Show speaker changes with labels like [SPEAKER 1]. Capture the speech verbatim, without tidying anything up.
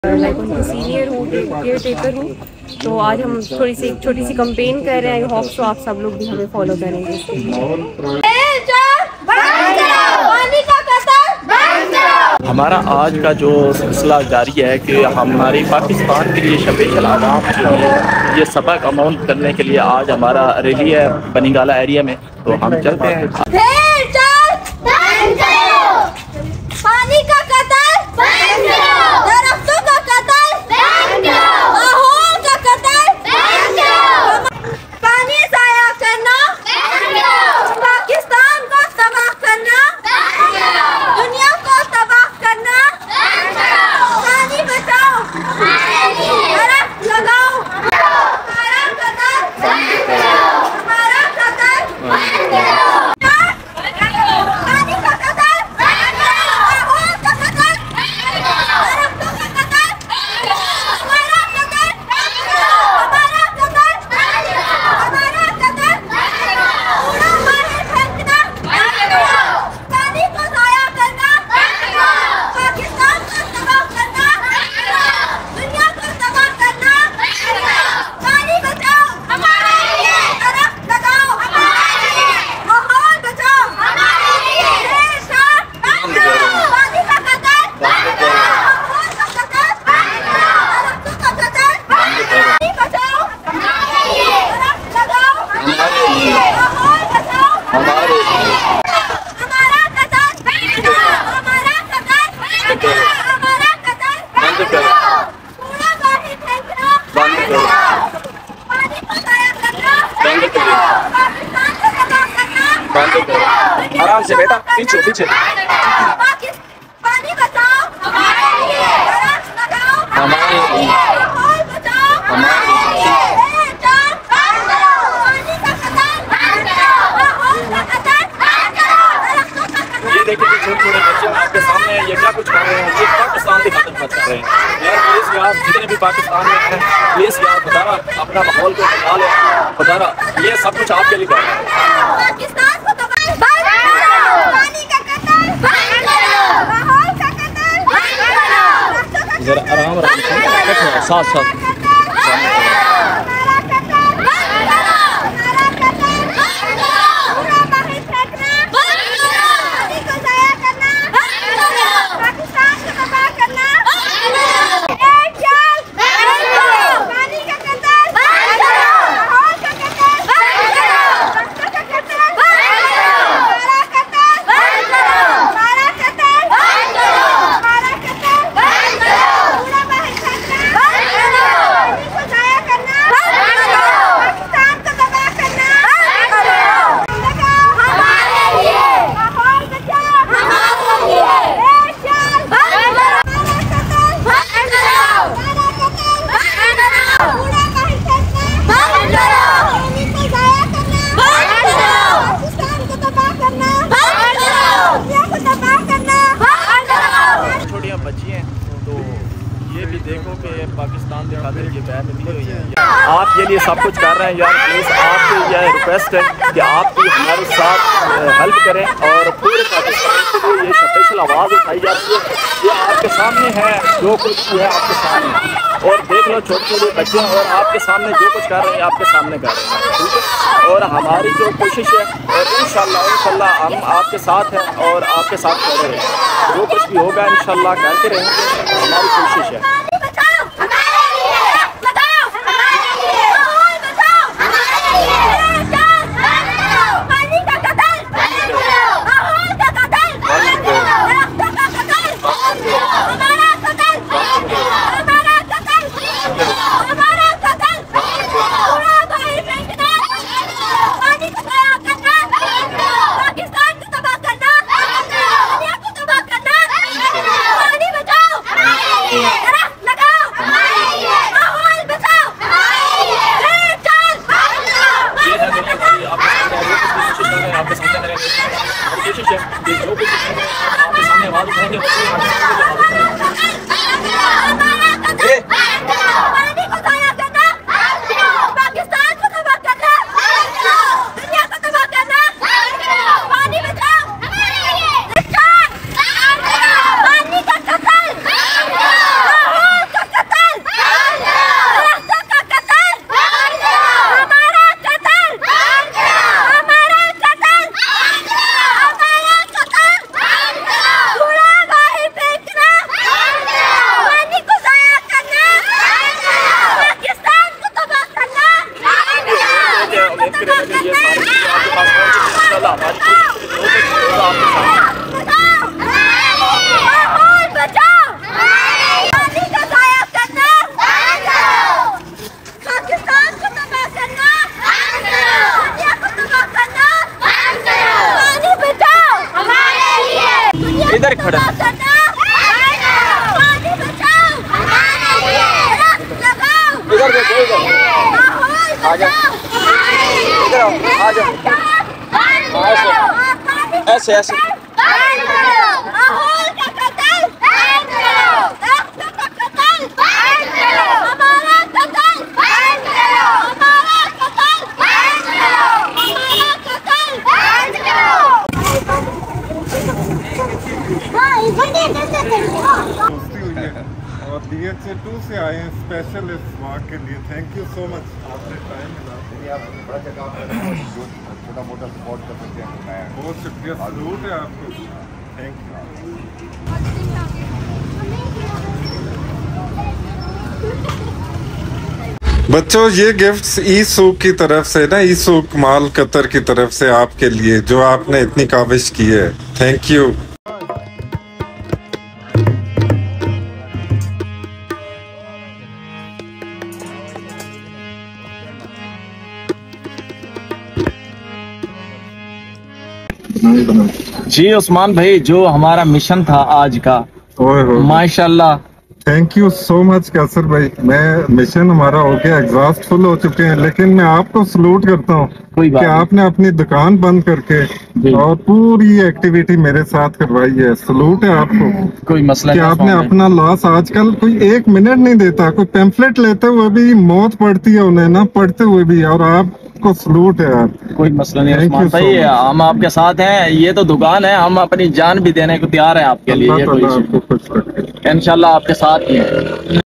[SPEAKER 1] Like उनकी senior हूँ, care taker हूँ। तो आज हम थोड़ी सी एक छोटी सी कंपेन कर रहे हैं। आई होप सो आप सब लोग भी हमें फॉलो करेंगे इसके लिए।
[SPEAKER 2] हमारा आज का जो सिलसिला जारी है कि हमारी पाकिस्तान के लिए स्पेशल आवाम जो है ये सबक अमाउंट करने के लिए आज हमारा रैली है बनीगाला एरिया में। तो हम चलते हैं।
[SPEAKER 3] पानी का कतर बंद करो, दरख्तों का कतर बंद करो, माहौल का कतर बंद करो, पानी जाया करना बंद करो, पाकिस्तान को तबाह करना बंद करो, दुनिया को तबाह करना बंद करो, पानी बचाओ, दरख्त लगाओ, हमारा कतर बंद करो, हमारा कतर बंद करो।
[SPEAKER 2] आराम से बेटा, पीछे पीछे।
[SPEAKER 3] पानी बचाओ, हमारे लिए दरख्त लगाओ,
[SPEAKER 2] हमारे लिए,
[SPEAKER 3] माहौल बचाओ, हमारे लिए, पानी का कतर बंद करो, माहौल का कतर बंद करो, दरख्तों का कतर।
[SPEAKER 2] ये देखिए छोटे छोटे बच्चे आपके सामने ये क्या कुछ कर रहे हैं, ये पाकिस्तान की खातिर कर रहे हैं। यार प्लीज यार, जितने भी पाकिस्तान में हैं प्लीज यार बताना अपना माहौल को बचा ले, बताना ये सब कुछ आपके लिए कर रहे हैं।
[SPEAKER 3] पाकिस्तान को तबाह बंद करो, पानी का कतर बंद करो, माहौल का कतर बंद करो,
[SPEAKER 2] जरा आराम आराम साथ साथ पाकिस्तान के खातिर ये बैन नहीं हुई है। आप ये लिए सब कुछ कर रहे हैं यार, प्लीज़ आपकी यह रिक्वेस्ट है कि आप भी हमारे साथ हेल्प करें और पूरे पाकिस्तान के लिए ये स्पेशल आवाज़ उठाई जाती है। ये आपके सामने है, जो कुछ है आपके सामने, और देख लो छोटे छोटे बच्चे और आपके सामने जो कुछ कर रहे हैं आपके सामने कर रहे हैं, ठीक है। और हमारी जो कोशिश है और इंशाल्लाह इंशाल्लाह हम आपके साथ हैं और आपके साथ खड़े रहेंगे, जो कुछ भी होगा इंशाल्लाह करते रहेंगे, हमारी कोशिश है।
[SPEAKER 3] पानी बचाओ,
[SPEAKER 2] इधर देखो, इधर आ जाओ, इधर आओ, आ जाओ, ऐसे ऐसे
[SPEAKER 4] और डी एच ए टू से आए हैं स्पेशल इस वाक के लिए। थैंक यू सो मच, आपने टाइम मिला,
[SPEAKER 5] बड़ा जगह छोटा मोटा सपोर्ट कर सकते हैं।
[SPEAKER 4] बहुत शुक्रिया, सलूट है आपको, थैंक यू। बच्चों ये गिफ्ट्स ई सूक की तरफ से ना, ई सूक माल कतर की तरफ से आपके लिए, जो आपने इतनी काविश की है। Thank you.
[SPEAKER 2] जी उस्मान भाई, जो हमारा मिशन था आज का, माशाल्लाह।
[SPEAKER 4] Thank you so much Kaiser भाई। मैं मिशन हमारा हो गया, एग्जॉस्ट फुल हो चुके हैं, लेकिन मैं आपको सलूट करता हूँ कि आपने अपनी दुकान बंद करके और पूरी एक्टिविटी मेरे साथ करवाई है। सलूट है आपको।
[SPEAKER 2] कोई मसला
[SPEAKER 4] कि
[SPEAKER 2] नहीं,
[SPEAKER 4] आपने अपना लॉस, आजकल कोई एक मिनट नहीं देता, कोई पैम्फलेट लेते हुए भी मौत पड़ती है उन्हें ना, पढ़ते हुए भी, और आपको सलूट है यार।
[SPEAKER 2] कोई मसला नहीं उस्मान भाई, हम आपके साथ हैं। ये तो दुकान है, हम अपनी जान भी देने को तैयार हैं आपके लिए। ये कोई इंशाल्लाह आपके साथ ही है।